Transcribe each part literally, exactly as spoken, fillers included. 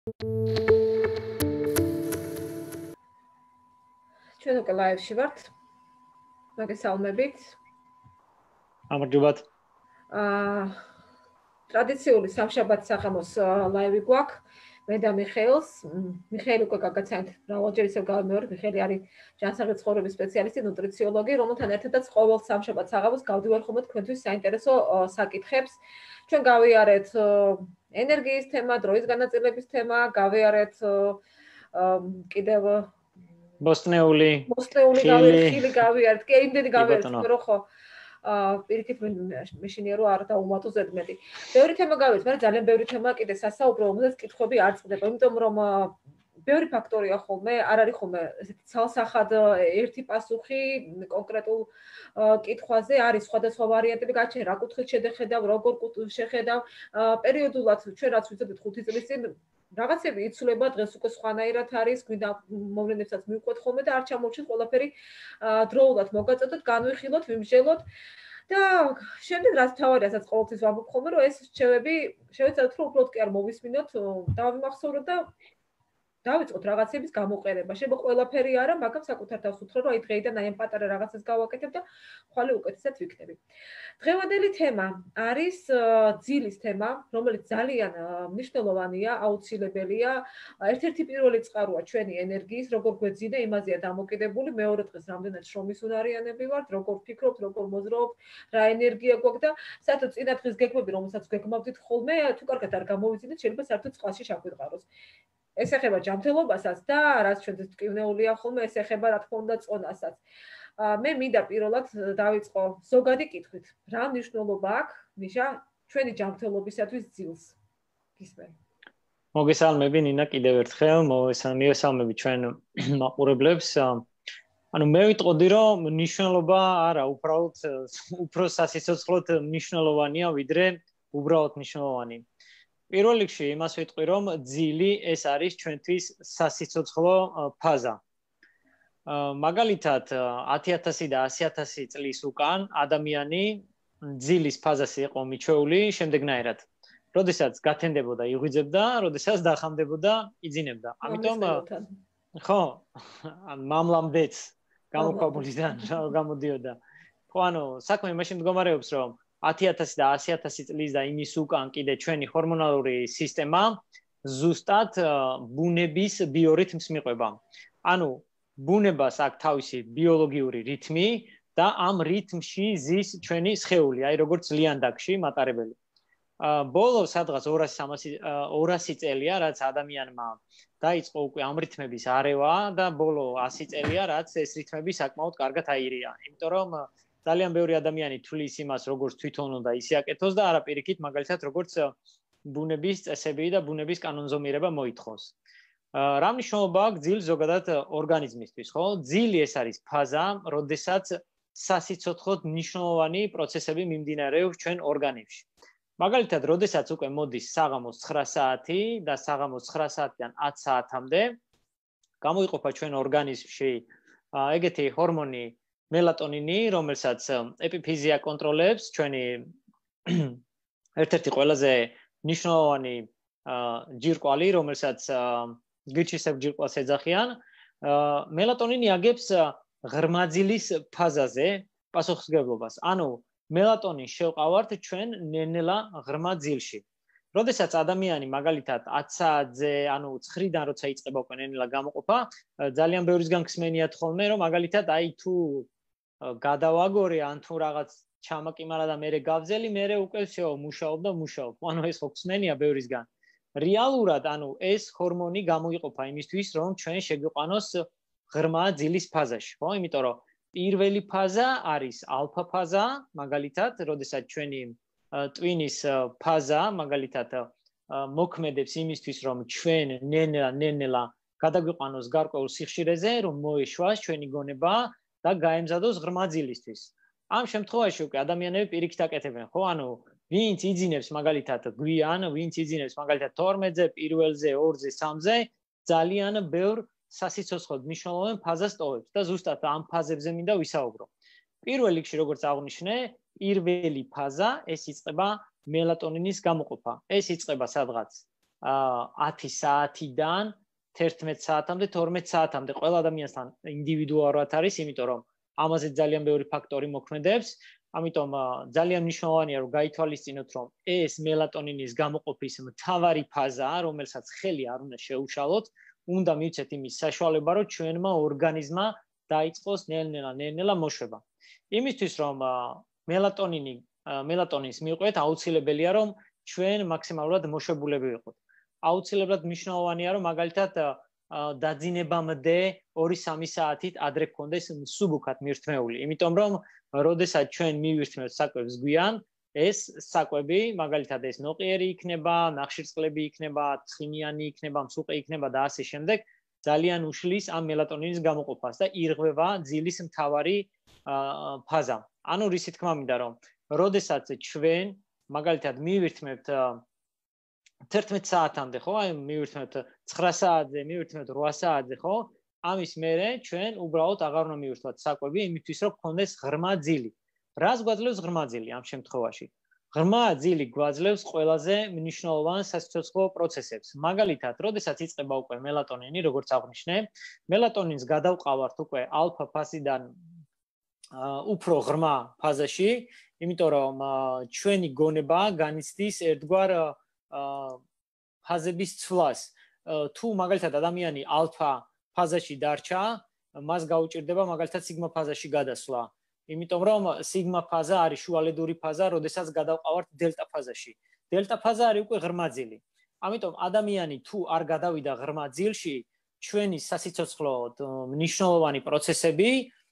ჩვენ უკვე ლაივში ვართ. მოგესალმებით. გამარჯობათ. აა ტრადიციული სამშაბათ საღამოს ლაივი გვაქვს. მე და მიხეილს, მიხეილი უკვე გაგაცანით მრავალჯერ ისევ გავიმეორებ, მიხეილი არის ჯანსაღი ცხოვრების სპეციალისტი, ნუტრიციოლოგი, რომელთან ერთადაც ყოველ სამშაბათ საღამოს გავდივარ ხოლმე თქვენთვის საინტერესო საკითხებს. ჩვენ გავიარეთ ენერგიის თემა, დროის განაწილების თემა, გავიარეთ კიდევ ბოსტნეული, ბოსტნეული გავიარეთ, ხილი გავიარეთ, კი იმდენი გავიარეთ, რომ ხო აა პირიქით მეშინია რომ არ დაუმატო ზედმეტი. ბევრი თემა გავიარეთ, მაგრამ ძალიან ბევრი თემა კიდე სასაუბრო, რომელზეც კითხვები არ წყდება, იმიტომ რომ ბევრი ფაქტორია ხოლმე, არ არის ხოლმე ესეთი ცალსახად ერთი პასუხი კონკრეტულ კითხვაზე, არის სხვადასხვა ვარიანტები გაჩენ, რა კუთხით შედეხედავ, როგორ შეხედავ, პერიოდულად ჩვენ რაც ვიცოდით ხუთი წლის წინ რაღაცები იცვლება, დღეს უკვე სხვანაირად არის, გვინდა მოვლენებსაც მივყვეთ ხოლმე და არ ჩამოვჩით ყველაფერი დროულად მოგაწოდოთ, განვიხილოთ, ვიმსჯელოთ და შემდეგ რაც თავარი ასაც ყოველთვის ვამბობ ხოლმე, რომ ეს რჩევები შევეცადოთ რომ უბრალოდ კი არ მოვისმინოთ, დავიმახსოვროთ და დავიწყოთ რაღაცების გამოყენება. შეიძლება ყველაფერი არა, მაგრამ საკუთარ თავს უთხრა, რომ აი დღეიდან აი ამ პატარა რაღაცას გავაკეთებ და ხვალე უკეთესად ვიქნები. დღევანდელი თემა არის ძილის თემა, რომელიც ძალიან მნიშვნელოვანია, აუცილებელია. ერთ-ერთი პირველი წყაროა ჩვენი ენერგიის, როგორ გვეძინა, იმაზეა დამოკიდებული. მეორე დღეს რამდენად შრომის უნარიანები ვართ, როგორ ვფიქრობთ, როგორ მოძრაობთ, რა ენერგია გვაქვს და საერთოდ წინა დღის გეგმები, რომელსაც გვეგმავდით ხოლმე, თუ კარგად არ გამოვიძინეთ, შეიძლება საერთოდ წყალში ჩაგვიყაროს. ეს ეხება ჯანმრთელობასაც და რაც ჩვენთვის მტკივნეულია ხოლმე, ეს ეხება რა თქმა უნდა წონასაც. მე მინდა პირველად დავიწყო ზოგადი კითხვით. რა მნიშვნელობა აქვს, მიშა, ჩვენი ჯანმრთელობისათვის ძილს? გისმენ. მოგესალმები ნინა კიდევ ერთხელ, მოგესალმები ჩვენ მაყურებლებს. ანუ მე ვიტყოდი, რომ მნიშვნელობა არა, უბრალოდ უფრო სასიცოცხლოდ მნიშვნელოვანია, ვიდრე უბრალოდ მნიშვნელოვანი. პირველ რიგში იმას ვიტყვი, რომ ძილი ეს არის ჩვენთვის სასიცოცხლო ფაზა. მაგალითად, ათი ათასი და ასი ათასი წლის უკან ადამიანი ძილის ფაზას იყო მიჩვეული შემდეგნაირად. როდესაც გათენდებოდა, იღვიძებდა, როდესაც დახამდებოდა, იძინებდა. ამიტომ ხო, მამლამდეც გამოქვაბულიდან გამოდიოდა. ხო, ანუ საქმე იმაში მდგომარეობს, რომ ათი ათასი და ასი ათასი წლის და იმის უკან კიდე ჩვენი ჰორმონალური სისტემა ზუსტად ბუნების ბიორითმს მიყვება. ანუ ბუნებას აქვს თავისი ბიოლოგიური რითმი და ამ რითმში ზის ჩვენი სხეული, აი როგორც ლიანდაგში მატარებელი. ბოლო სადღაც ორასი წელია, რაც ადამიანმა დაიწყო უკვე ამ რითმების არევა და ბოლო ასი წელია, რაც ეს რითმები საკმაოდ კარგად აირია. იმიტომ რომ ძალიან ბევრი ადამიანი თვლის იმას, როგორც თვითონ უნდა ისიაკეთოს და არა პირიქით, მაგალითად, როგორც ბუნების წესები და ბუნების კანონზომიერება მოითხოვს. რა მნიშვნელობა აქვს ძილს ზოგადად ორგანიზმისთვის, ხო? ძილი ეს არის ფაზა, როდესაც სასიცოცხლოდ მნიშვნელოვანი პროცესები მიმდინარეობს ჩვენ ორგანიზმში. მაგალითად, როდესაც უკვე მოდის საღამოს ცხრა საათი და საღამოს ცხრა საათიდან ათ საათამდე გამოიყოფა ჩვენ ორგანიზმში ეგეთი ჰორმონი მელატონინი, რომელსაც ეპიფიზია კონტროლებს, ჩვენი ერთ-ერთი ყველაზე მნიშვნელოვანი ჯირკვალი, რომელსაც გიჩისებ ჯირკვალს ეძახიან. მელატონინი აგებს ღრმა ძილის ფაზაზე პასუხისმგებლობას. ანუ მელატონინს შევყავართ ჩვენ ნელ-ნელა ღრმა ძილში. როდესაც ადამიანი მაგალითად ათ საათზე, ანუ ცხრიდან როცა იწყება უკვე ნელ-ნელა გამოყოფა, ძალიან ბევრისგან გსმენიათ ხოლმე, რომ მაგალითად აი თუ გადავაგორე ან თუ რაღაც ჩამაკიმარა და მერე გავძელი, მერე უკვე всё მუშაობ და მუშაობ. ანუ ეს ხო გსმენია ბევრისგან. რეალურად, ანუ ეს ჰორმონი გამოიყოფა იმისთვის, რომ ჩვენ შეგვიყვანოს ღრმა ძილის ფაზაში, ხო? იმიტომ რომ პირველი ფაზა არის ალფა ფაზა, მაგალითად, როდესაც ჩვენი ტვინის ფაზა, მაგალითად, მოქმედებს იმისთვის, რომ ჩვენ ნელ-ნელა გადაგვიყვანოს გარკვეულ სიხშირეზე, რომ მოეშვას ჩვენი გონება და გაემზადოს ღრმა ძილისთვის. ამ შემთხვევაში უკვე ადამიანები პირიქით აკეთებენ, ხო? ანუ ვინც იძინებს მაგალითად გვიან, ვინც იძინებს მაგალითად თორმეტზე, პირველზე, ორზე, სამზე, ძალიან ბევრ სასიცოცხლოდ მნიშვნელოვან ფაზას ტოვებს და ზუსტად ამ ფაზებზე მინდა ვისაუბრო. პირველ რიგში, როგორც აღნიშნე, პირველი ფაზა ეს იწყება მელატონინის გამოყოფა. ეს იწყება სადღაც ათი საათიდან თერთმეტ საათამდე, თორმეტ საათამდე. ყველა ადამიანთან ინდივიდუალურად არის, იმიტომ რომ ამაზე ძალიან ბევრი ფაქტორი მოქმედებს. ამიტომ ძალიან მნიშვნელოვანია რომ გაითვალისწინოთ რომ ეს მელატონინის გამოყოფის მთავარი ფაზაა, რომელსაც ხელი არ უნდა შეუშალოთ, უნდა მივცეთ იმის საშუალება, რომ ჩვენმა ორგანიზმმა დაიწყოს ნელ-ნელა, ნელ-ნელა მოშვება. იმისთვის რომ მელატონინი, მელატონინს მივყვეთ, აუცილებელია რომ ჩვენ მაქსიმალურად მოშვებულები ვიყოთ. აუცილებლად მნიშვნელოვანია რომ მაგალითად დაძინებამდე ორი სამი საათით ადრე გქონდეს მსუბუქად მირთმეული, იმიტომ რომ როდესაც ჩვენ მივირთმევთ საკვებს გვიან, ეს საკვები, მაგალითად ეს ნოყიერი იქნება, ნახშირწყლები იქნება, ცხიმიანი იქნება, მსუყე იქნება და ასე შემდეგ, ძალიან უშლის ამ მელატონინის გამოყოფას და ირღვევა ძილის მთავარი ფაზა. ანუ რისი თქმა მინდა რომ როდესაც ჩვენ მაგალითად მივირთმევთ თერთმეტ საათამდე, ხო? აი მივირთმევთ ცხრა საათზე, მივირთმევთ რვა საათზე, ხო? ამის მერე ჩვენ უბრალოდ აღარ უნდა მივირთვათ საკვები იმისთვის რომ გქონდეს ღრმა ძილი. რას გვაძლევს ღრმა ძილი ამ შემთხვევაში? ღრმა ძილი გვაძლევს ყველაზე მნიშვნელოვან სასიცოცხლო პროცესებს. მაგალითად, როდესაც იწყება უკვე მელატონინი, როგორც აღვნიშნე, მელატონინს გადავყავართ უკვე ალფა ფაზიდან უფრო ღრმა ფაზაში, იმიტომ რომ ჩვენი გონება განიცდის ერთგვარ ფაზების ცვლას. თუ მაგალითად ადამიანი ალფა ფაზაში დარჩა, მას გაუჭირდება მაგალითად სიგმა ფაზაში გადასვლა. იმიტომ რომ სიგმა ფაზა არის შუალედური ფაზა, როდესაც გადავყავართ დელტა ფაზაში. დელტა ფაზა არის უკვე ღრმა ძილი. ამიტომ ადამიანი თუ არ გადავიდა ღრმა ძილში, ჩვენი სასიცოცხლო მნიშვნელოვანი პროცესები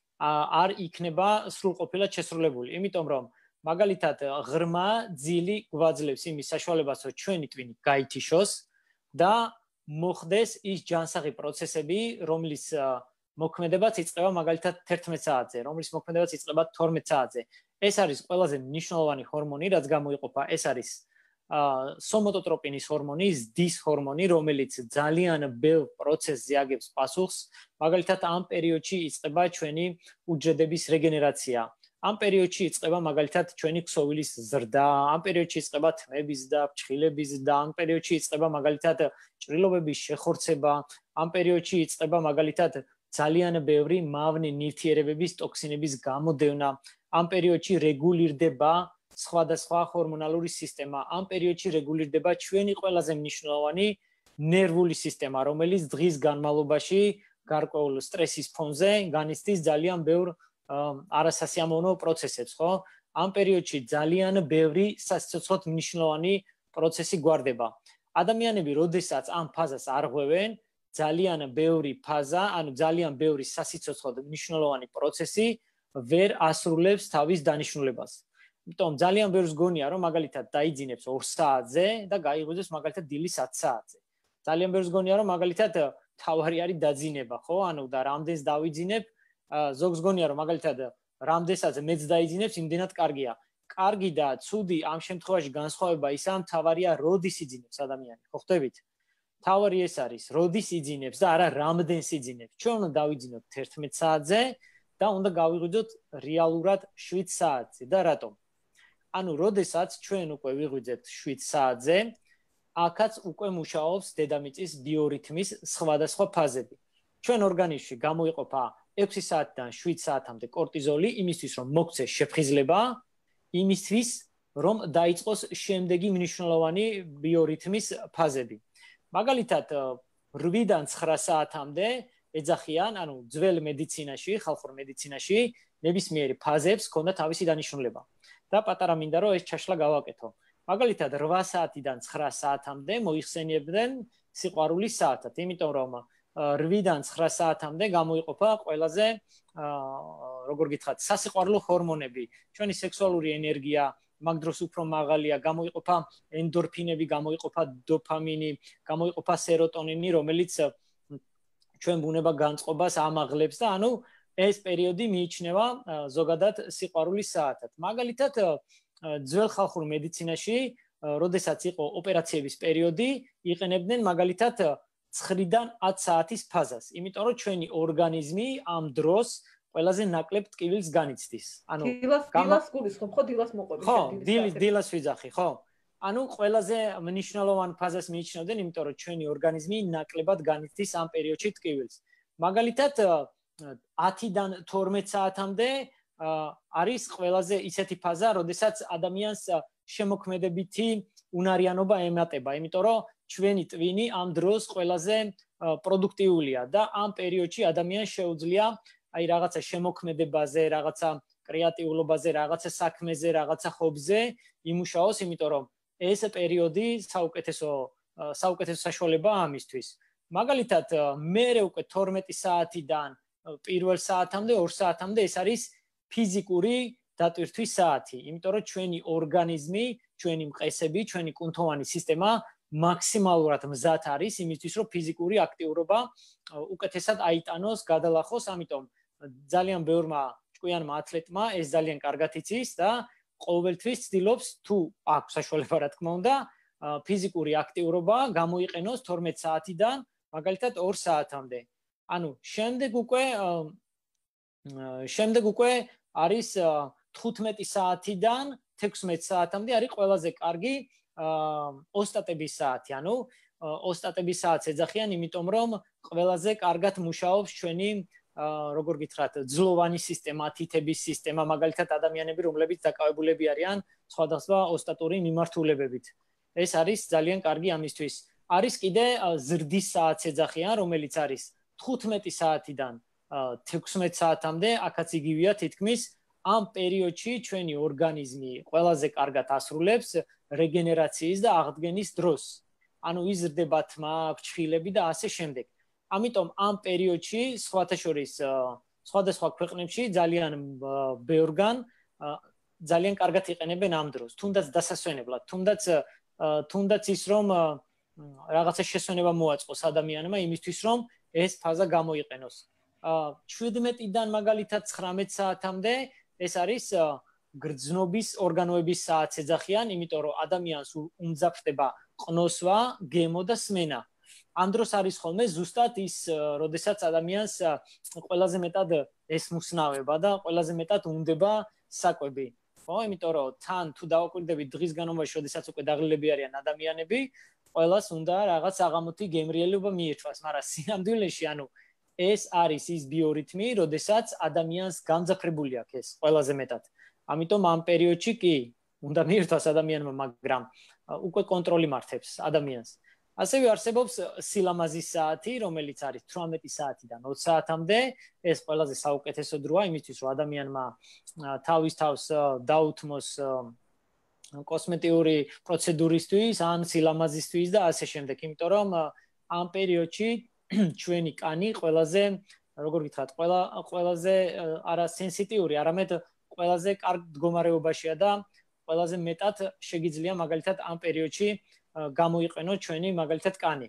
არ იქნება სრულყოფილად შესრულებული. იმიტომ რომ მაგალითად ღრმა ძილი გვაძლევს იმის საშუალებას, რომ ჩვენი ტვინი გაითიშოს და მოხდეს ის ჯანსაღი პროცესები, რომლის მოქმედებაც იწყება მაგალითად თერთმეტ საათზე, რომლის მოქმედებაც იწყება თორმეტ საათზე. ეს არის ყველაზე მნიშვნელოვანი ჰორმონი, რაც გამოიყოფა, ეს არის სომატოტროპინის ჰორმონი, ზდის ჰორმონი, რომელიც ძალიან ბევრ პროცესზე აგებს პასუხს. მაგალითად ამ პერიოდში იწყება ჩვენი უჯრედების რეგენერაცია. ამ პერიოდში იწყება მაგალითად ჩვენი ქსოვილის ზრდა, ამ პერიოდში იწყება თმების და ფრჩხილების ზრდა, ამ პერიოდში იწყება მაგალითად ჭრილობების შეხორცება, ამ პერიოდში იწყება მაგალითად ძალიან ბევრი მავნე ნივთიერებების ტოქსინების გამოდევნა, ამ პერიოდში რეგულირდება სხვადასხვა ჰორმონალური სისტემა, ამ პერიოდში რეგულირდება ჩვენი ყველაზე მნიშვნელოვანი ნერვული სისტემა, რომელიც დღის განმავლობაში გარკვეულ სტრესის ფონზე განიცდის ძალიან ბევრ არასასიამოვნო პროცესებს, ხო? ამ პერიოდში ძალიან ბევრი სასიცოცხლოდ მნიშვნელოვანი პროცესი გვარდება. ადამიანები, როდესაც ამ ფაზას არ ღვევენ, ძალიან ბევრი ფაზა, ანუ ძალიან ბევრი სასიცოცხლოდ მნიშვნელოვანი პროცესი ვერ ასრულებს თავის დანიშნულებას. იმიტომ ძალიან ბევრს გონია, რომ მაგალითად დაიძინებს ორ საათზე და გაიღვიძებს მაგალითად დილის ათ საათზე. ძალიან ბევრს გონია, რომ მაგალითად თავარი არის დაძინება, ხო? ანუ და რამდენს დავიძინებ, ზოგს გონია, რომ მაგალითად რამდენსაც მეც დაიძინებს, იმდენად კარგია. კარგი და ცუდი ამ შემთხვევაში განსხვავება ისაა, თავარია როდის იძინებს ადამიანი, ხო ხვდებით? თავარი ეს არის, როდის იძინებს და არა რამდენს იძინებს. ჩვენ უნდა დავიძინოთ თერთმეტ საათზე და უნდა გავიღვიძოთ რეალურად შვიდ საათზე და რატომ? ანუ როდესაც ჩვენ უკვე ვიღვიძებთ შვიდ საათზე, აქაც უკვე მუშაობს დედამიწის ბიორითმის სხვადასხვა ფაზები. ჩვენ ორგანიზმში გამოიყოფა ექვსი საათიდან შვიდ საათამდე კორტიზოლი, იმისთვის რომ მოქცეს შეფხიზლება, იმისთვის რომ დაიწყოს შემდეგი მნიშვნელოვანი ბიორითმის ფაზები. მაგალითად რვიდან ცხრა საათამდე ეძახიან, ანუ ძველ მედიცინაში, ხალხურ მედიცინაში ნებისმიერი ფაზებს ჰქონდა თავისი დანიშნულება. და პატარა მინდა რომ ეს ჩაშლა გავაკეთო. მაგალითად რვა საათიდან ცხრა საათამდე მოიხსენიებდნენ სიყვარულის საათად, იმიტომ რომ რვიდან ცხრა საათამდე გამოიყოფა ყველაზე როგორ გითხრათ, სასიყვარულო ჰორმონები, ჩვენი სექსუალური ენერგია მაგ დროს უფრო მაღალია, გამოიყოფა ენდორფინები, გამოიყოფა დოფამინი, გამოიყოფა სეროტონინი, რომელიც ჩვენ ბუნება განწყობას ამაღლებს და ანუ ეს პერიოდი მიიჩნევა ზოგადად სიყვარულის საათად. მაგალითად, ძველ ხალხურ მედიცინაში, როდესაც იყო ოპერაციების პერიოდი, იყენებდნენ მაგალითად ცხრიდან ათ საათის ფაზას, იმიტომ რომ ჩვენი ორგანიზმი ამ დროს ყველაზე ნაკლებ ტკივილს განიცდის. ანუ დილას დილას გულისხმობ, ხო დილას მოყვები. ხო, დილის დილას ვიძახი, ხო? ანუ ყველაზე მნიშვნელოვან ფაზას მიიჩნევდნენ, იმიტომ რომ ჩვენი ორგანიზმი ნაკლებად განიცდის ამ პერიოდში ტკივილს. მაგალითად, ათიდან თორმეტ საათამდე არის ყველაზე ისეთი ფაზა, როდესაც ადამიანს შემოქმედებითი უნარიანობა ემატება, იმიტომ რომ ჩვენი ტვინი ამ დროს ყველაზე პროდუქტიულია და ამ პერიოდში ადამიანს შეუძლია აი რაღაცა შემოქმედებაზე, რაღაცა კრეატიულობაზე, რაღაცა საქმეზე, რაღაცა ხობზე იმუშაოს, იმიტომ რომ ეს პერიოდი საუკეთესო საუკეთესო საშუალებაა ამისთვის. მაგალითად, მერე უკვე თორმეტი საათიდან პირველ საათამდე, ორ საათამდე ეს არის ფიზიკური დატვირთვის საათი, იმიტომ რომ ჩვენი ორგანიზმი, ჩვენი მყესები, ჩვენი კუნთოვანი სისტემა მაქსიმალურად მზად არის იმისთვის, რომ ფიზიკური აქტიურობა უკეთესად აიტანოს, გადალახოს, ამიტომ ძალიან ბევრმა ჭკვიანმა ათლეტმა ეს ძალიან კარგად იცის და ყოველთვის ცდილობს თუ აქვს საშუალება, რა თქმა უნდა, ფიზიკური აქტიურობა გამოიყენოს თორმეტ საათიდან, მაგალითად ორ საათამდე. ანუ შემდეგ უკვე შემდეგ უკვე არის თხუთმეტი საათიდან თექვსმეტ საათამდე არის ყველაზე კარგი ოსტატების საათი. ანუ ოსტატების საათს ეძახიან, იმიტომ რომ ყველაზე კარგად მუშაობს ჩვენი როგორ გითხრათ, ძლოვანი სისტემა, თითების სისტემა, მაგალითად ადამიანები, რომლებიც დაკავებულები არიან სხვადასხვა ოსტატური მიმართულებებით. ეს არის ძალიან კარგი ამისთვის. არის კიდე ზრდის საათს ეძახიან, რომელიც არის თხუთმეტი საათიდან თექვსმეტ საათამდე, აქაც იგივეა თითქმის ამ პერიოდში ჩვენი ორგანიზმი ყველაზე კარგად ასრულებს რეგენერაციის და აღდგენის დროს. ანუ იზრდება თმა, ფრჩხილები და ასე შემდეგ. ამიტომ ამ პერიოდში სხვათა შორის სხვადასხვა ქვეყნებში ძალიან ბევრგან ძალიან კარგად იყენებენ ამ დროს, თუნდაც დასასვენებლად, თუნდაც თუნდაც ის რომ რაღაცა შესვენება მოაწყოს ადამიანმა იმისთვის რომ ეს ფაზა გამოიყენოს. შვიდმეტიდან მაგალითად ცხრამეტ საათამდე ეს არის გრძნობის ორგანოების საათს ეძახიან, იმიტომ რომ ადამიანს უმძაფრდება ყნოსვა, გემო და სმენა. ამ დროს არის ხოლმე ზუსტად ის, როდესაც ადამიანს ყველაზე მეტად ესმუსნავება და ყველაზე მეტად უნდება საკვები. ხო, იმიტომ რომ თან თუ დავაკვირდებით დღის განმავლობაში, როდესაც უკვე დაღლილები არიან ადამიანები, ყველას უნდა რაღაც აღამოთი გემრიელობა მიეჩვას, მაგრამ სინამდვილეში, ანუ ეს არის ის ბიორითმი, როდესაც ადამიანს გამძაფრებული აქვს ეს ყველაზე მეტად. ამიტომ ამ პერიოდში კი უნდა მიერთვას ადამიანმა, მაგრამ უკვე კონტროლი მართებს ადამიანს. ასევე არსებობს სილამაზის საათი, რომელიც არის თვრამეტი საათიდან ოც საათამდე. ეს ყველაზე საუკეთესო დროა იმისთვის, რომ ადამიანმა თავის თავს დაუთმოს კოსმეტიური პროცედურისთვის, ან სილამაზისთვის და ასე შემდეგ. იმიტომ რომ ამ პერიოდში ჩვენი კანი ყველაზე, როგორ გითხრათ, ყველა ყველაზე არა სენსიტიური, არამედ ყველაზე კარგ მდგომარეობაშია და ყველაზე მეტად შეგიძლია მაგალითად ამ პერიოდში გამოიყენო ჩვენი მაგალითად კანი.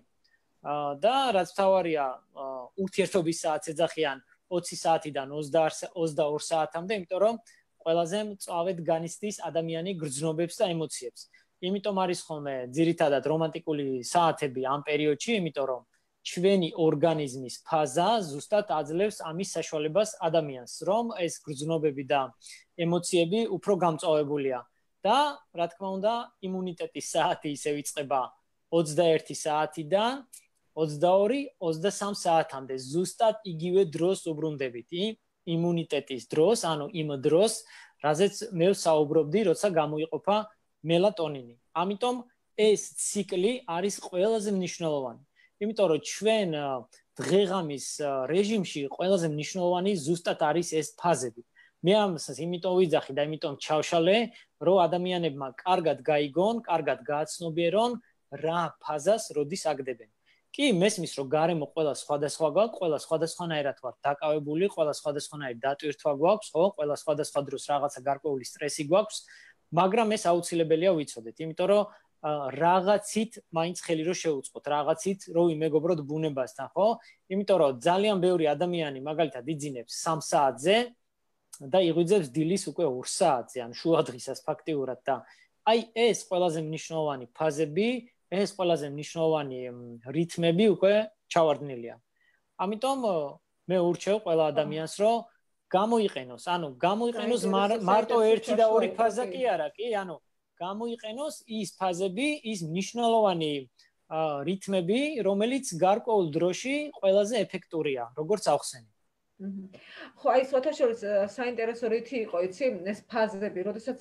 და რაც თავარია, ურთიერთობის საათს ეძახიან ოცი საათიდან ოცდაორ საათამდე, იმიტომ რომ ყველაზე მწვავედ განიცდის ადამიანი გრძნობებს და ემოციებს. იმიტომ არის ხოლმე ძირითადად რომანტიკული საათები ამ პერიოდში, იმიტომ რომ ჩვენი ორგანიზმის ფაზა ზუსტად აძლევს ამის საშუალებას ადამიანს, რომ ეს გრძნობები და ემოციები უფრო გამწვავებულია. და რა თქმა უნდა, იმუნიტეტის საათი ისე იწყება ოცდაერთი საათიდან ოცდაორი ოცდასამ საათამდე. ზუსტად იგივე დროს უბრუნდებით იმუნიტეტის დროს, ანუ იმ დროს, რაზეც მე ვსაუბრობდი, როცა გამოიყოფა მელატონინი. ამიტომ ეს ციკლი არის ყველაზე მნიშვნელოვანი. იმიტომ რომ ჩვენ დღეღამის რეჟიმში ყველაზე მნიშვნელოვანი ზუსტად არის ეს ფაზები. მე ამას იმიტომ ვიძახი და იმიტომ ჩავშალე, რომ ადამიანებმა კარგად გაიგონ, კარგად გააცნობიერონ რა ფაზას როდის აგდებენ. კი, მესმის რომ გარემო ყველა სხვადასხვა გვაქვს, ყველა სხვადასხვანაირად ვარ დაკავებული, ყველა სხვადასხვანაირ დატვირთვა გვაქვს, ხო, ყველა სხვადასხვა დროს რაღაცა გარკვეული სტრესი გვაქვს, მაგრამ ეს აუცილებელია ვიცოდეთ, იმიტომ რომ რაღაცით მაინც ხელი რო შეუწყოთ, რაღაცით რო იმეგობროთ ბუნებასთან, ხო? იმიტომ რომ ძალიან ბევრი ადამიანი მაგალითად იძინებს სამ საათზე და იღვიძებს დილის უკვე ორ საათზე, ან შუადღისას ფაქტიურად და აი ეს ყველაზე მნიშვნელოვანი ფაზები, ეს ყველაზე მნიშვნელოვანი რითმები უკვე ჩავარდნილია. ამიტომ მე ურჩევ ყველა ადამიანს, რომ გამოიყენოს, ანუ გამოიყენოს მარტო ერთი და ორი ფაზა კი არა, კი, ანუ გამოიყენოს ის ფაზები, ის მნიშვნელოვანი რითმები, რომელიც გარკვეულ დროში ყველაზე ეფექტურია, როგორც ახსენე. ხო, აი სხვათაშორის საინტერესო რითი იყო, იცი, ეს ფაზები, როდესაც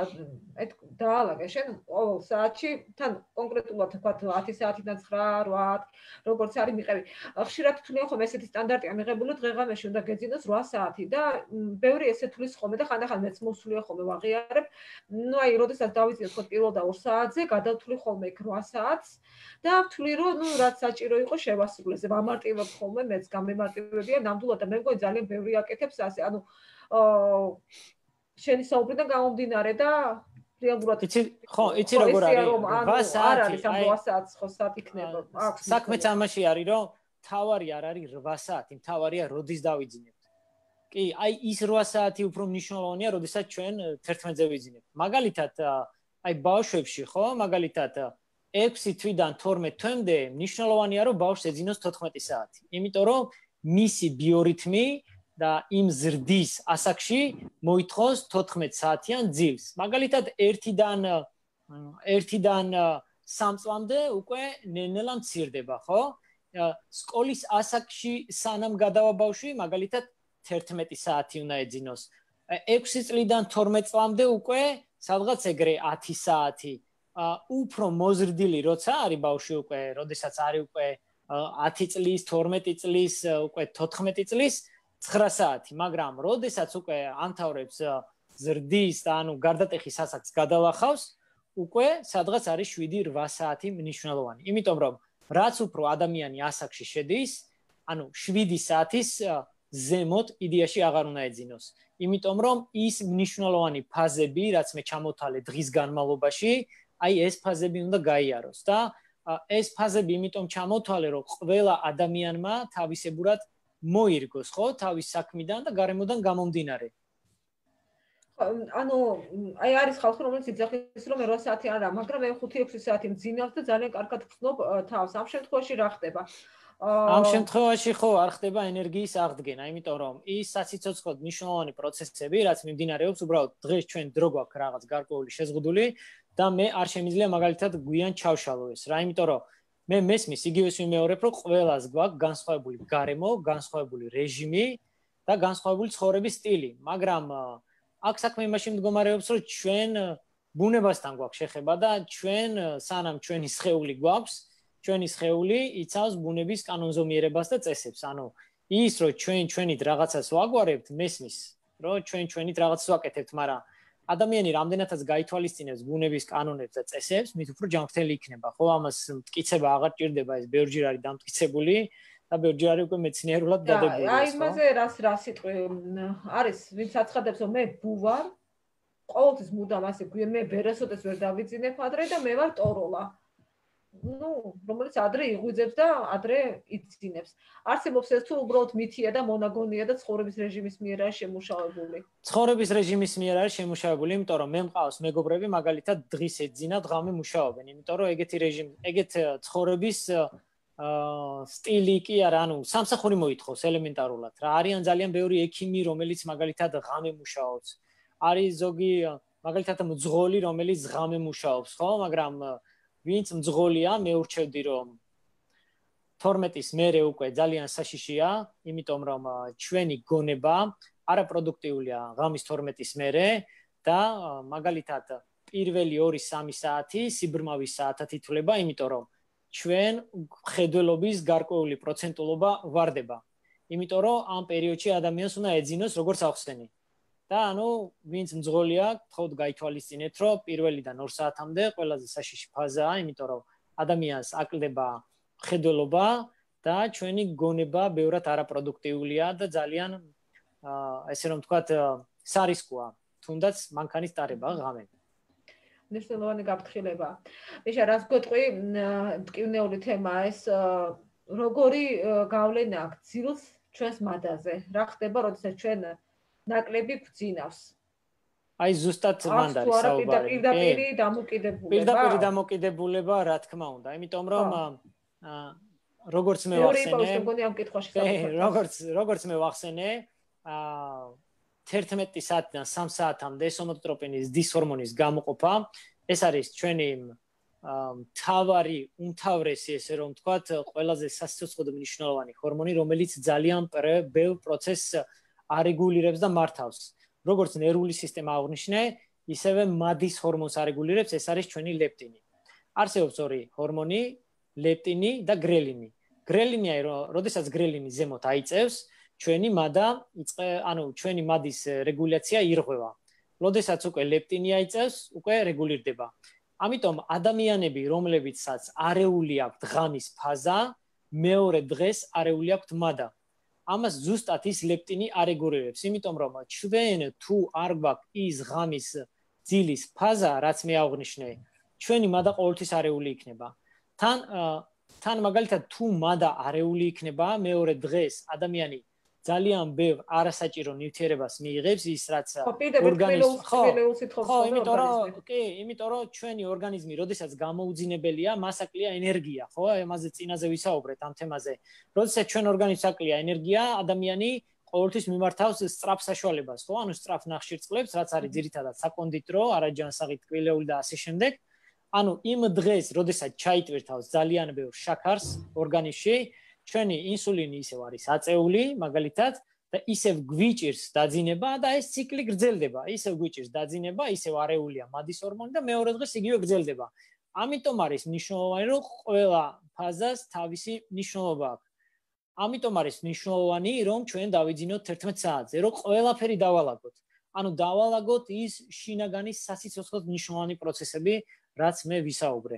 დაალაგე შენ ყოველ საათში, თან კონკრეტულად თქვათ ათი საათიდან ცხრა, რვა, როგორც არის მიყევი. ხშირად თვლიან ხომ ესეთი სტანდარტია მიღებული, დღე-ღამეში უნდა გეძინოს რვა საათი და ბევრი ესე თulis ხომე და ხანდახან მეც მოსულია ხომე ვაღიარებ. ნუ აი, როდესაც დავიძინე თქვათ პირველ და ორ საათზე, გადავთვლი ხომე იქ რვა საათს და ვთვლი რომ ნუ რაც საჭირო იყო შევასრულე. ვამარტივებ ხომე, მეც გამემარტივებია ნამდვილად და მე მგონი ძალიან ბევრი აკეთებს ასე, ანუ აა შენი საუბრიდან გამომდინარე და რეალურად იცი, ხო, იცი როგორ არის? რვა საათი, აი რვა საათს ხო საათი იქნება. საქმეც ამაში არის, რომ თავარი არ არის რვა საათი, თავარია როდის დავიძინებთ. კი, აი ის რვა საათი უფრო მნიშვნელოვანია, როდესაც ჩვენ თერთმეტზე ვიძინებთ. მაგალითად, აი ბავშვებში, ხო, მაგალითად ექვსი თვიდან თორმეტ თვემდე მნიშვნელოვანია, რომ ბავშვს ეძინოს თოთხმეტი საათი. იმიტომ რომ მისი ბიორითმი და იმ ზრდის ასაკში მოითხოვს თოთხმეტ საათიან ძილს. მაგალითად, ერთიდან ერთიდან სამ წლამდე უკვე ნელ-ნელა მცირდება, ხო? სკოლის ასაკში სანამ გადავა ბავშვი, მაგალითად, თერთმეტი საათი უნდა ეძინოს. ექვსი წლიდან თორმეტ წლამდე უკვე სადღაც ეგრე ათი საათი. უფრო მოზრდილი როცა არის ბავშვი უკვე, როდესაც არის უკვე ათი წლის, თორმეტი წლის, უკვე თოთხმეტი წლის, ცხრა საათი, მაგრამ როდესაც უკვე ამთავრებს ზრდის და ანუ გარდატეხის ასაკს გადალახავს, უკვე სადღაც არის შვიდი რვა საათი მნიშვნელოვანი. იმიტომ რომ რაც უფრო ადამიანი ასაკში შედის, ანუ შვიდი საათის ზემოთ იდეაში აღარ უნდა ეძინოს. იმიტომ რომ ის მნიშვნელოვანი ფაზები, რაც მე ჩამოთვალე დღის განმავლობაში, აი ეს ფაზები უნდა გაიაროს და ეს ფაზები იმიტომ ჩამოთვალე, რომ ყველა ადამიანმა თავისებურად მოირგოს, ხო, თავის საქმიდან და გარემოდან გამომდინარე. ანუ აი არის ხალხი, რომელიც იძახის, რომ რვა საათი არა, მაგრამ მე ხუთი ექვსი საათი მძინავს და ძალიან კარგად ხსნობ თავს. ამ შემთხვევაში რა ხდება? ამ შემთხვევაში ხო არ ხდება ენერგიის აღდგენა, იმიტომ რომ ის საციცოცხლოდ მნიშვნელოვანი პროცესები, რაც მიმდინარეობს, უბრალოდ დღეს ჩვენ დრო გვაქვს რაღაც გარკვეული შეზღუდული და მე არ შემიძლია მაგალითად გვიან ჩავშალო ეს რა, იმიტომ რომ მე მესმის იგივეს ვიმეორებ, რომ ყველას გვაქვს განსხვავებული გარემო, განსხვავებული რეჟიმი და განსხვავებული ცხოვრების სტილი, მაგრამ აქ საქმე იმაში მდგომარეობს, რომ ჩვენ ბუნებასთან გვაქვს შეხება და ჩვენ სანამ ჩვენი სხეული გვაქვს, ჩვენი სხეული იცავს ბუნების კანონზომიერებას და წესებს. ანუ ის რომ ჩვენ ჩვენით რაღაცას ვაგვარებთ, მესმის, რომ ჩვენ ჩვენით რაღაცას ვაკეთებთ, მაგრამ ადამიანი რამდენადაც გაითვალისწინებს ბუნების კანონებს და წესებს, მით უფრო ჯანმრთელი იქნება. ხო, ამას მტკიცება აღარ ჭირდება, ეს ბევრჯერ არის დამტკიცებული და ბევრჯერ არის უკვე მეცნიერულად დადებული. აი, იმაზე რას რა სიტყვი არის, ვინც აცხადებს, რომ მე ბუვარ, ყოველთვის მუდამ ასე გვია, მე ვერასოდეს ვერ დავიძინებ ადრე და მე ვარ ტოროლა. ну, რომელიც ადრე იღვიძებს და ადრე იცინებს. არსებობს ეს თუ უბრალოდ მითია და მონაგონია და ცხოვრების რეჟიმის მიერ არის შემუშავებული. ცხოვრების რეჟიმის მიერ არის შემუშავებული, იმიტომ რომ მე მყავს მეგობრები, მაგალითად დღის ეძინა, დღამე მუშაობენ, იმიტომ რომ ეგეთი რეჟიმი, ეგეთ ცხოვრების სტილი კი არა, ანუ სამსახური მოითხოვს ელემენტარულად. რა არიან ძალიან ბევრი ექიმი, რომელიც მაგალითად ღამე მუშაობს. არის ზოგი მაგალითად მძღოლი, რომელიც ღამე მუშაობს, ხო, მაგრამ ვინც მძღოლია, მე ურჩევდი რომ თორმეტის მერე უკვე ძალიან საშიშია, იმიტომ რომ ჩვენი გონება არაპროდუქტიულია ღამის თორმეტის მერე და მაგალითად პირველი ორი სამი საათი სიბრმავის საათად ითვლება, იმიტომ რომ ჩვენ ხედველობის გარკვეული პროცენტულობა ვარდება. იმიტომ რომ ამ პერიოდში ადამიანს უნდა ეძინოს როგორც ახსენე. და ანუ ვინც მძღოლია, თქოდ გაითვალისწინეთ, რომ პირველიდან ორ საათამდე ყველაზე საშიში ფაზაა, იმიტომ რომ ადამიანს აკლდება ხედველობა და ჩვენი გონება ბევრად არაპროდუქტიულია და ძალიან ესე რომ ვთქვათ, სარისკოა, თუნდაც მანქანის ტარება ღამე. მნიშვნელოვანი გაფრთხილება. მიშა, რაც გვეტყვი, მტკივნეული თემაა ეს, როგორი გავლენა აქვს ძილს ჩვენს მადაზე? რა ხდება, როდესაც ჩვენ ნაკლები გვძინავს? აი ზუსტად მანდ არის საუბარი. პირდაპირი დამოკიდებულება. პირდაპირი დამოკიდებულება, რა თქმა უნდა, იმიტომ რომ როგორც მე ვახსენე, როგორც როგორც მე ვახსენე, თერთმეტი საათიდან სამ საათამდე სომატოტროპინის დის ჰორმონის გამოყოფა ეს არის ჩვენი მთავარი, უმთავრესი, ესე რომ ვთქვათ, ყველაზე სასიცოცხლო და მნიშვნელოვანი ჰორმონი, რომელიც ძალიან ბევრ პროცესს არეგულირებს და მართავს. როგორც ნერვული სისტემა აღნიშნე, ისევე მადის ჰორმონს არეგულირებს, ეს არის ჩვენი ლეპტინი. არსებობს ორი ჰორმონი, ლეპტინი და გრელინი. გრელინია, როდესაც გრელინი ზემოთ აიწევს, ჩვენი მადა, ანუ ჩვენი მადის რეგულაცია ირღვევა. როდესაც უკვე ლეპტინი აიწევს, უკვე რეგულირდება. ამიტომ ადამიანები, რომლებიცაც არეული აქვთ ღამის ფაზა, მეორე დღეს არეული აქვთ მადა. ამას ზუსტად ის ლეპტინი არეგულირებს, იმიტომ რომ ჩვენ თუ არ გვაქვს ის ღამის ძილის ფაზა, რაც მე აღნიშნე, ჩვენი მადა ყოველთვის არეული იქნება. თან თან მაგალითად თუ მადა არეული იქნება, მეორე დღეს ადამიანი ძალიან ბევრ არასაჭირო ნივთიერებას მიიღებს, ის რაც ორგანიზმი ხო, ხო, იმიტომ რომ კი, იმიტომ რომ ჩვენი ორგანიზმი, როდესაც გამოუძინებელია, მას აკლია ენერგია, ხო? ამაზე წინაზე ვისაუბრეთ ამ თემაზე. როდესაც ჩვენ ორგანიზმს აკლია ენერგია, ადამიანი ყოველთვის მიმართავს სწრაფ საშუალებას, ხო? ანუ სწრაფ ნახშირწყლებს, რაც არის ძირითადად საკონდიტრო, არაჯანსაღი ტკბილეული და ასე შემდეგ. ანუ იმ დღეს, როდესაც ჩაიტვირთავს ძალიან ბევრ შაქარს ორგანიზმში, ჩვენი ინსულინი ისევ არის აწეული, მაგალითად, და ისევ გვიჭირს დაძინება და ეს ციკლი გრძელდება. ისევ გვიჭირს დაძინება, ისევ არეულია მადის ჰორმონი და მეორე დღეს იგივე გრძელდება. ამიტომ არის მნიშვნელოვანი, რომ ყველა ფაზას თავისი მნიშვნელობა აქვს. ამიტომ არის მნიშვნელოვანი, რომ ჩვენ დავიძინოთ თერთმეტ საათზე, რომ ყველაფერი დავალაგოთ. ანუ დავალაგოთ ის შინაგანი სასიცოცხლოდ მნიშვნელოვანი პროცესები, რაც მე ვისაუბრე.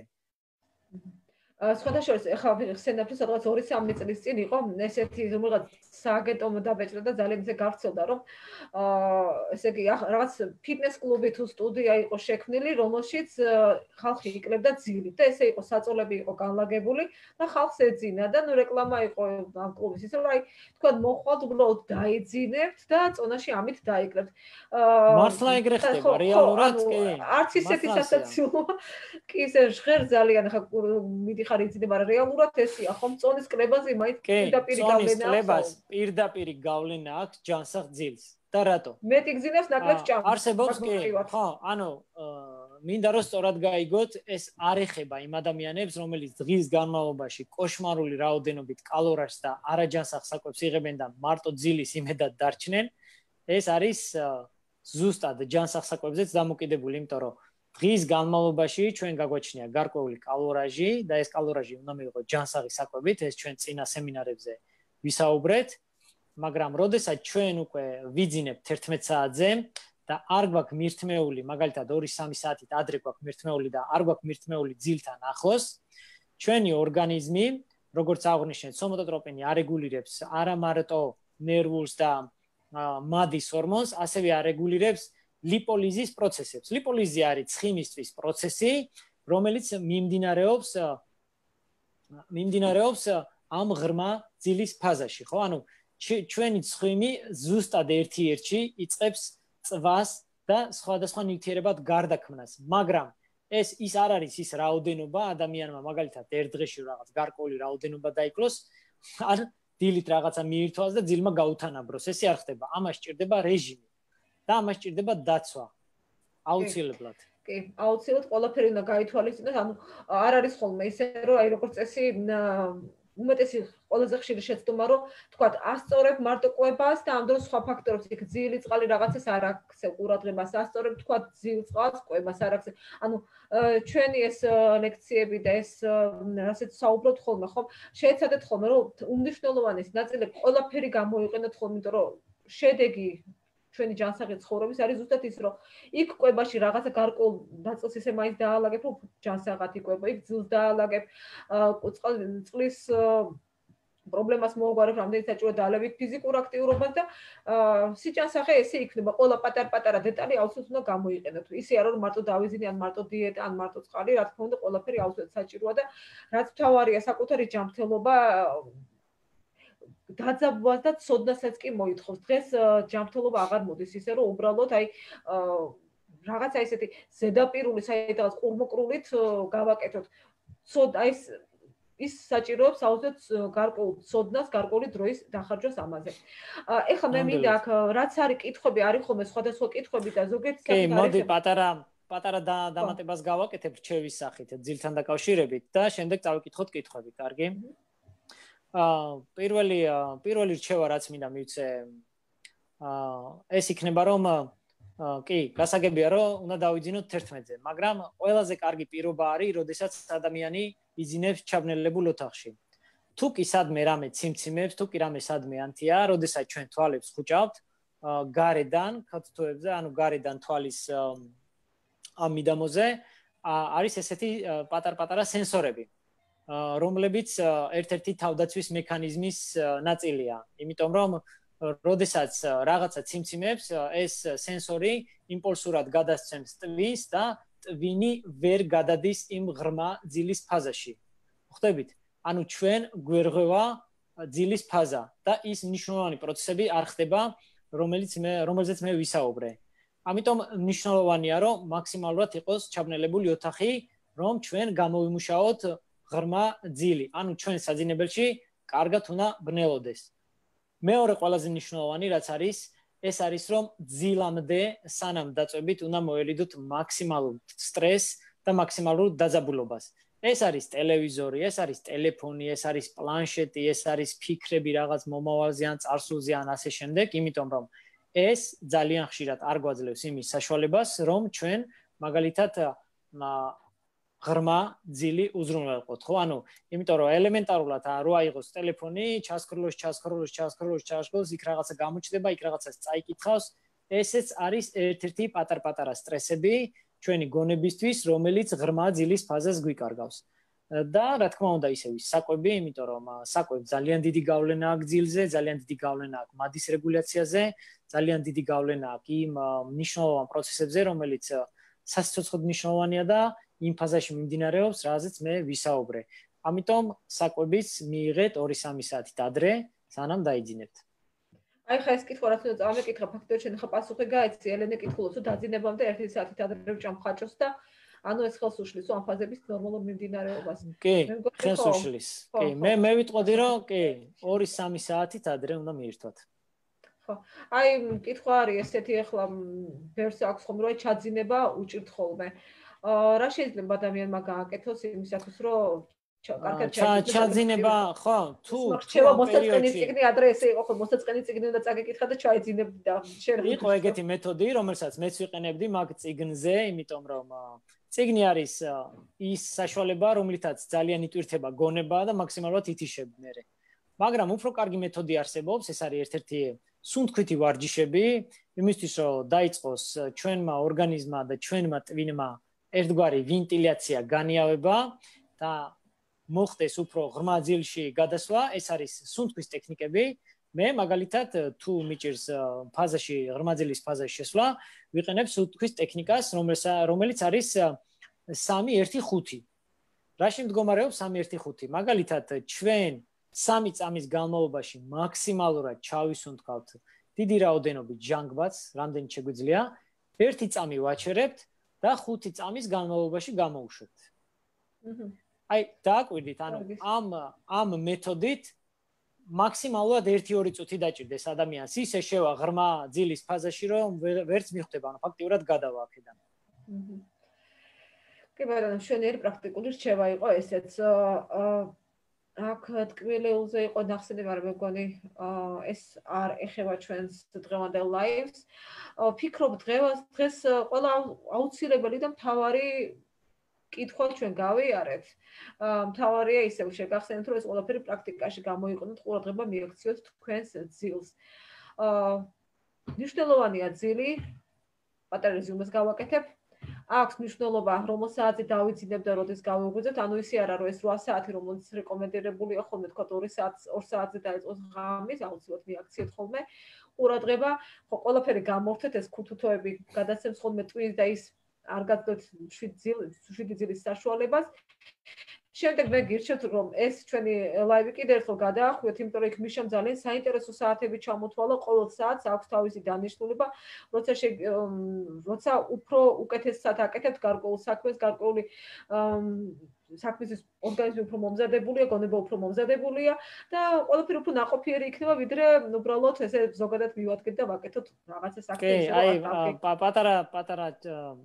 სხვადასხვა ეხლა ხსენებთ სადღაც ორი სამი წლის წინ იყო ესეთი რომელიღაც სააგენტომ დაბეჭდა და ძალიან ისე გავრცელდა რომ აა ესე იგი რაღაც ფიტნეს კლუბი თუ სტუდია იყო შექმნილი რომელშიც ხალხი იკლებდა ძილით და ესე იყო საწოლები იყო განლაგებული და ხალხს ეძინა და ნუ რეკლამა იყო ამ კლუბის ისე რომ აი თქვა მოხვალთ უბრალოდ დაიძინებთ და წონაში ამით დაიკლებთ აა მართლა ეგრე ხდება რეალურად კი არც ისეთი სასაცილო კი ისე ჟღერ ძალიან ხა მიდი ხარ იცდება რეალურად ესია ხომ წონის კლებაზე მაინც პირდაპირ გავლენა აქვს პირდაპირ გავლენა აქვს ჯანსაღ ძილს და რატო მეტი გძინავს ნაკლებს ჭამს არსებობს კი ხო ანუ მინდა რომ სწორად გაიგოთ ეს არ ეხება იმ ადამიანებს რომელიც დღის განმავლობაში კოშმარული რაოდენობით კალორიას და არაჯანსაღ საკვებს იღებენ და მარტო ძილის იმედად დარჩნენ ეს არის ზუსტად ჯანსაღ საკვებზეც დამოკიდებული იმიტომ რომ დღის განმავლობაში ჩვენ გაგვაჩნია გარკვეული კალორიაჟი და ეს კალორიაჟი უნდა მიიღო ჯანსაღი საკვებით, ეს ჩვენ წინა სემინარებზე ვისაუბრეთ, მაგრამ როდესაც ჩვენ უკვე ვიძინებთ თერთმეტ საათზე და არ გვაქვს მირთმეული, მაგალითად ორი სამი საათით ადრე გვაქვს მირთმეული და არ გვაქვს მირთმეული ძილთან ახლოს, ჩვენი ორგანიზმი, როგორც აღნიშნეთ, სომატოტროპინი არეგულირებს არა მარტო ნერვულს და მადის ჰორმონს, ასევე არეგულირებს ლიპოლიზის პროცესებს. ლიპოლიზი არის ცხიმისთვის პროცესი, რომელიც მიმდინარეობს მიმდინარეობს ამ ღრმა ძილის ფაზაში, ხო? ანუ ჩვენი ცხიმი ზუსტად ერთ-ერთში იწყებს წვას და სხვადასხვა ნივთიერებად გარდაქმნას, მაგრამ ეს ის არ არის ის რაოდენობა ადამიანმა მაგალითად ერთ დღეში რაღაც გარკვეული რაოდენობა დაიკლოს, ან დილით რაღაცა მიირთვას და ძილმა გაუთანაბროს. ესე არ ხდება. ამას სჭირდება რეჟიმი. და ამას სჭირდება დაცვა აუცილებლად. კი, აუცილებლად ყველაფერი უნდა გაითვალისწინოს, ანუ არ არის ხოლმე ისე რომ აი როგორც წესი უმეტესი ყველაზე ხშირი შეცდომა რომ თქვა ასწორებ მარტო კვებას და ამ დროს სხვა ფაქტორებს იქ ძილი წყალი რაღაცას არ აქცევ ყურადღებას ასწორებ თქვა ძილ წყალს კვებას არ აქცევ. ანუ ჩვენი ეს ლექციები და ეს რასაც საუბრობთ ხოლმე ხომ შეეცადეთ ხოლმე რომ უმნიშვნელოვანესი ნაწილები ყველაფერი გამოიყენოთ ხოლმე იმიტომ რომ შედეგი ჩვენი ჯანსაღი ცხოვრების არის ზუსტად ის რომ იქ კვებაში რაღაცა გარკვეულ ნაწილს ისე მაინც დაალაგებ რომ ჯანსაღად იკვება იქ ძილს დაალაგებ წყლის პრობლემას მოუგვარებ რამდენიც საჭირო დაალაგებ ფიზიკურ აქტიურობას და სიჯანსაღე ესე იქნება ყველა პატარ-პატარა დეტალი აუცილებლად უნდა გამოიყენოთ ისე არ რომ მარტო დავიზინე ან მარტო დიეტა ან მარტო წყალი რა თქმა უნდა ყველაფერი აუცილებლად საჭიროა და რაც მთავარია საკუთარი ჯანმრთელობა დაძაბვას და ცოდნასაც კი მოითხოვს. დღეს ჯანმრთელობა აღარ მოდის ისე რომ უბრალოდ აი რაღაცა ისეთი ზედაპირული საერთოდ ყურმოკრულით გავაკეთოთ. ცოდნა ის ის საჭიროებს აუცილებლად გარკვეულ ცოდნას, გარკვეული დროის დახარჯვას ამაზე. ეხლა მე მინდა აქ რაც არის კითხვები, არის ხოლმე სხვადასხვა კითხვები და ზოგიერთი კი, მოდი პატარა პატარა დამატებას გავაკეთებ რჩევის სახით ძილთან დაკავშირებით და შემდეგ წავიკითხოთ კითხვები, კარგი? აა პირველი პირველი რჩევა რაც მინდა მივცე აა ეს იქნება რომ კი, გასაგებია რომ უნდა დავიძინოთ თერთმეტზე, მაგრამ ყველაზე კარგი პირობა არის, როდესაც ადამიანი იძინებს ჩაბნელებულ ოთახში. თუ კი სადმე რამე ციმციმებს, თუ კი რამე სადმე ანთია, როდესაც ჩვენ თვალებს ხუჭავთ, გარედან, ქათთოებზე, ანუ გარედან თვალის ამ მიდამოზე არის ესეთი პატარ-პატარა სენსორები, რომლებიც ერთ-ერთი თავდაცვის მექანიზმის ნაწილია, იმიტომ რომ როდესაც რაღაცა ციმციმებს, ეს სენსორი იმპულსურად გადასცემს ტვინს და ტვინი ვერ გადადის იმ ღრმა ძილის ფაზაში. ხვდებით? ანუ ჩვენ გვერღვევა ძილის ფაზა და ის მნიშვნელოვანი პროცესები არ ხდება, რომელიც მე რომელზეც მე ვისაუბრე. ამიტომ მნიშვნელოვანია, რომ მაქსიმალურად იყოს ჩაბნელებული ოთახი, რომ ჩვენ გამოვიმუშაოთ ღრმა ძილი. ანუ ჩვენ საძინებელში კარგად უნდა ბნელოდეს. მეორე ყველაზე მნიშვნელოვანი რაც არის, ეს არის რომ ძილამდე სანამ დაწვებით უნდა მოელიდოთ მაქსიმალურ სტრესს და მაქსიმალურ დაძაბულობას. ეს არის ტელევიზორი, ეს არის ტელეფონი, ეს არის პლანშეტი, ეს არის ფიქრები რაღაც მომავალზე ან წარსულზე ან ასე შემდეგ, იმიტომ რომ ეს ძალიან ხშირად არ გვაძლევს იმის საშუალებას, რომ ჩვენ მაგალითად ღრმა ძილი უზრუნველყოთ, ხო? ანუ იმიტომ რომ ელემენტარულად რო აიღოს ტელეფონი, ჩასქროლოს, ჩასქროლოს, ჩასქროლოს, ჩასქროლოს, იქ რაღაცა გამოჩნდება, იქ რაღაცას წაიკითხავს, ესეც არის ერთ-ერთი პატარ-პატარა სტრესები ჩვენი გონებისთვის, რომელიც ღრმა ძილის ფაზას გვიკარგავს. და რა თქმა უნდა ისევ ის საკვები, იმიტომ რომ საკვებს ძალიან დიდი გავლენა აქვს ძილზე, ძალიან დიდი გავლენა აქვს მადის რეგულაციაზე, ძალიან დიდი გავლენა აქვს იმ მნიშვნელოვან პროცესებზე, რომელიც სასიცოცხლოდ მნიშვნელოვანია და იმ ფაზაში მიმდინარეობს, რაზეც მე ვისაუბრე. ამიტომ საკვების მიიღეთ ორი სამი საათით ადრე, სანამ დაიძინებთ. აი ხა ეს კითხვა რაც უნდა წამეკითხა, ფაქტობრივად შენ ხა პასუხი გაეცი, ელენე კითხულობს, რომ დაძინებამდე ერთი საათით ადრე ვჭამ ხაჭოს და ანუ ეს ხელს უშლის ამ ფაზების ნორმალურ მიმდინარეობას. კი, ხელს უშლის. კი, მე მე ვიტყოდი რომ კი, ორი სამი საათით ადრე უნდა მიირთვათ. ხო. აი კითხვა არის ესეთი ახლა ბევრს აქვს ხომ რომ ჩაძინება უჭირთ ხოლმე. აა რა შეიძლება ადამიანმა გააკეთოს იმისათვის რომ კარგად ჩაძინება, ხო, თუ რჩევა მოსაწყენი წიგნი ადრე ესე იყო, ხო, მოსაწყენი წიგნი უნდა წაგეკითხა და ჩაეძინებდი და შენ იყო ეგეთი მეთოდი, რომელსაც მეც ვიყენებდი მაგ წიგნზე, იმიტომ რომ წიგნი არის ის საშუალება, რომლითაც ძალიან იტვირთება გონება და მაქსიმალურად ითიშებ მე. მაგრამ უფრო კარგი მეთოდი არსებობს, ეს არის ერთ-ერთი სუნთქვითი ვარჯიშები, იმისთვის რომ დაიწყოს ჩვენმა ორგანიზმმა და ჩვენმა ტვინმა ერთგვარი ვენტილაცია განიავება და მოხდეს უფრო ღრმა ძილში გადასვლა, ეს არის სუნთქვის ტექნიკები. მე მაგალითად თუ მიჭირს ფაზაში ღრმა ძილის ფაზაში შესვლა, ვიყენებ სუნთქვის ტექნიკას, რომელიც არის სამი ერთი ხუთი. რაში მდგომარეობს სამი ერთი ხუთი? მაგალითად ჩვენ სამი წამის განმავლობაში მაქსიმალურად ჩავისუნთქავთ დიდი რაოდენობით ჟანგბადს, რამდენი შეგვიძლია, ერთი წამი ვაჩერებთ და ხუთი წამის განმავლობაში გამოვუშვებთ. აი, დააკვირდით, ანუ ამ ამ მეთოდით მაქსიმალურად ერთი ორი წუთი დაჭირდეს ადამიანს. ისე შევა ღრმა ძილის ფაზაში, რომ ვერც მიხვდება, ანუ ფაქტიურად გადავა აქედან. კი, ბატონო, შენიერი პრაქტიკული რჩევა იყო ესეც. აქ ტკბილეულზე იყო ნახსენები, მაგრამ მეგონი ეს არ ეხება ჩვენს დღევანდელ ლაივს. ფიქრობ დღეს დღეს ყველა აუცილებელი და მთავარი კითხვა ჩვენ გავიარეთ. მთავარია ისევ შეგახსენოთ, რომ ეს ყველაფერი პრაქტიკაში გამოიყენოთ, ყურადღება მიაქციოთ თქვენს ძილს. მნიშვნელოვანია ძილი, პატარა რეზიუმეს გავაკეთებ. აქვს მნიშვნელობა, რომელ საათზე დავიძინებ და როდის გავიღვიძებთ, ანუ ისე არა, რომ ეს რვა საათი, რომელიც რეკომენდირებულია ხოლმე თქვა ორი საათზე დაიწყოს ღამის, აუცილებლად მიაქციეთ ხოლმე. ყურადღება, ხო, ყველაფერი გამორთეთ, ეს ქუთუთოები გადაცემს ხოლმე ტვინს და ის არ გაგდოთ შვიდი ძილის საშუალებას. შემდეგ მე გირჩევთ, რომ ეს ჩვენი ლაივი კიდევ ერთხელ გადაახვიოთ, იმიტომ რომ იქ მიშამ ძალიან საინტერესო საათები ჩამოთვალა, ყოველ საათს აქვს თავისი დანიშნულება, როცა როცა უფრო უკეთესად აკეთებთ გარკვეულ საქმეს, გარკვეული საქმის ორგანიზმი უფრო მომზადებულია, გონება უფრო მომზადებულია და ყველაფერი უფრო ნაყოფიერი იქნება, ვიდრე უბრალოდ ესე ზოგადად მივადგეთ და ვაკეთოთ რაღაცა საქმე. კი, აი პატარა პატარა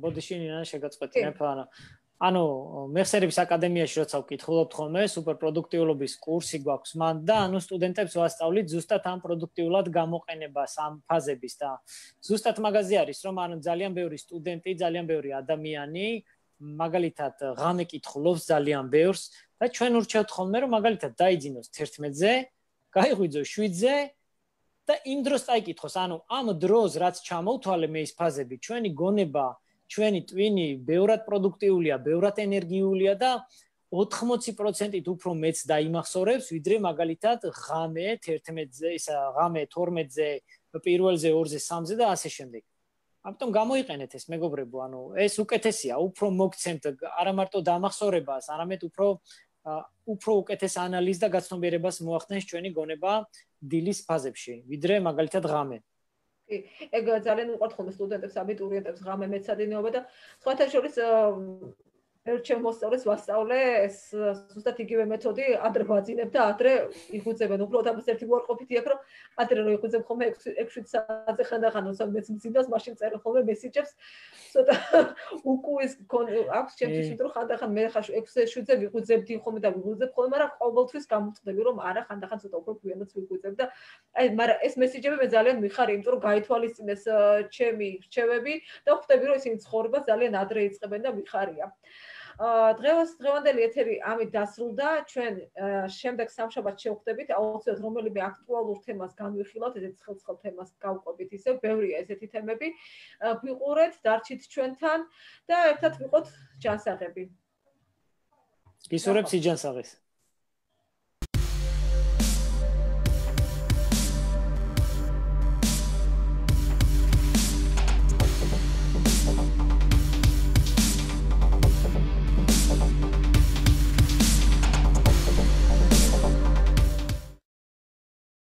ბოდიში ნინა შეგაწყვეტინებ ანუ ანუ მეხსიერების აკადემიაში როცა ვკითხულობთ ხოლმე სუპერპროდუქტიულობის კურსი გვაქვს მან და ანუ სტუდენტებს ვასწავლით ზუსტად ამ პროდუქტიულად გამოყენებას ამ ფაზების და ზუსტად მაგაზე არის რომ ანუ ძალიან ბევრი სტუდენტი ძალიან ბევრი ადამიანი მაგალითად ღამე კითხულობს ძალიან ბევრს და ჩვენ ურჩევთ ხოლმე რომ მაგალითად დაიძინოს თერთმეტზე გაიღვიძოს შვიდზე და იმ დროს წაიკითხოს ანუ ამ დროს რაც ჩამოვთვალე მე ის ფაზები ჩვენი გონება ჩვენი ტვინი ბევრად პროდუქტიულია, ბევრად ენერგიულია და ოთხმოცი პროცენტით უფრო მეც დაიმახსოვრებს, ვიდრე მაგალითად ღამე თერთმეტზე, ისა ღამე თორმეტზე, პირველზე, ორზე, სამზე და ასე შემდეგ. ამიტომ გამოიყენეთ ეს მეგობრებო, ანუ ეს უკეთესია, უფრო მოგცემთ არა მარტო დამახსოვრებას, არამედ უფრო უფრო უკეთეს ანალიზს და გაცნობიერებას მოახდენს ჩვენი გონება დილის ფაზებში, ვიდრე მაგალითად ღამე. კი, ეგ ძალიან უყვართ ხოლმე სტუდენტებს, აბიტურიენტებს ღამე მეცადინეობა და სხვათა შორის ერთ ჩემ მოსწავლეს ვასწავლე ეს ზუსტად იგივე მეთოდი, ადრე ვაძინებ და ადრე იხუძებენ. უბრალოდ ამას ერთი უარყოფითი აქვს, რომ ადრე რო იხუძებ ხოლმე ექვსი საათზე ხანდახან ოსამ მეც მძინავს, მაშინ წერე ხოლმე მესიჯებს. ცოტა უკუის აქვს ჩემთვის, რომ ხანდახან მე ხა ექვსზე შვიდზე ვიხუძებდი ხოლმე და ვიხუძებ ხოლმე, მაგრამ ყოველთვის გამოვწდები, რომ არა, ხანდახან ცოტა უფრო გვიანაც ვიხუძებ და აი, მაგრამ ეს მესიჯები მე ძალიან მიხარი, იმიტომ რომ გაითვალისწინეს ჩემი რჩევები და ხვდები, რომ ისინი ცხოვრებას ძალიან ადრე იწყებენ და მიხარია. დღეს დღევანდელი ეთერი ამით დასრულდა. ჩვენ შემდეგ სამშაბათს შევხვდებით, აუცილებლად რომელიმე აქტუალურ თემას განვიხილავთ, ესეც ხელცხელ თემას გავყვებით ისე, ბევრია ესეთი თემები. გვიყურეთ, დარჩით ჩვენთან და ერთად ვიყოთ ჯანსაღები. გისურვებ სიჯანსაღეს.